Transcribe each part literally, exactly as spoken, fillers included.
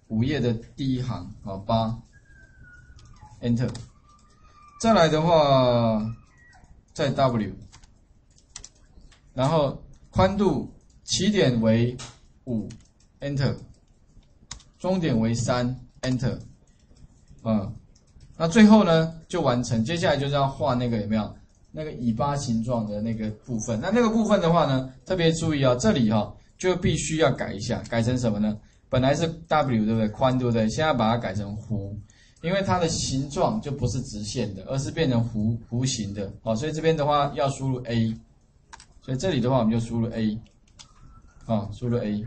五页的第一行啊，八 ，Enter。再来的话，再 W， 然后宽度起点为五 ，Enter， 终点为三 ，Enter， 嗯，那最后呢就完成。接下来就是要画那个有没有那个尾巴形状的那个部分？那那个部分的话呢，特别注意啊，这里哈、哦、就必须要改一下，改成什么呢？本来是 W 对不对？宽对不对？现在把它改成弧。因为它的形状就不是直线的，而是变成弧弧形的，好，所以这边的话要输入 A， 所以这里的话我们就输入 A， 啊，输入 A，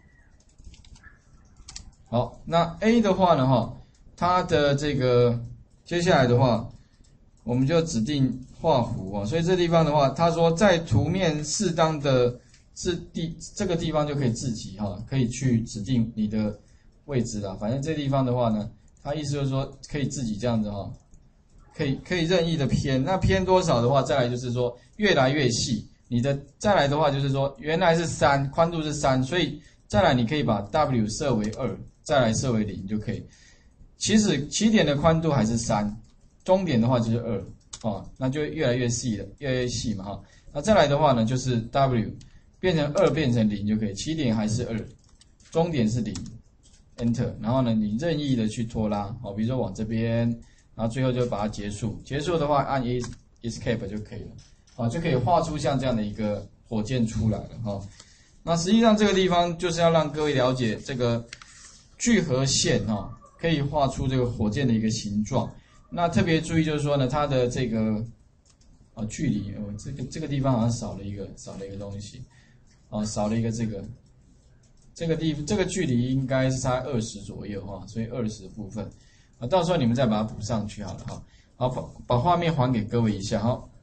好，那 A 的话呢，哈，它的这个接下来的话，我们就指定画弧啊，所以这地方的话，他说在图面适当的是地这个地方就可以自己哈，可以去指定你的位置啦，反正这地方的话呢。他意思就是说，可以自己这样子哈，可以可以任意的偏。那偏多少的话，再来就是说越来越细。你的再来的话就是说，原来是三，宽度是三，所以再来你可以把 W 设为二，再来设为零就可以。其实起点的宽度还是三，终点的话就是二哦，那就越来越细了，越来越细嘛哈。那再来的话呢，就是 W 变成二变成零就可以，起点还是二，终点是零。Enter， 然后呢，你任意的去拖拉，好，比如说往这边，然后最后就把它结束。结束的话，按 Escape 就可以了，好，就可以画出像这样的一个火箭出来了，哈。那实际上这个地方就是要让各位了解这个聚合线，哈，可以画出这个火箭的一个形状。那特别注意就是说呢，它的这个啊距离，哦，这个这个地方好像少了一个少了一个东西，啊，少了一个这个。这个地这个距离应该是差二十左右哈，所以二十部分啊，到时候你们再把它补上去好了哈。好，把把画面还给各位一下哈。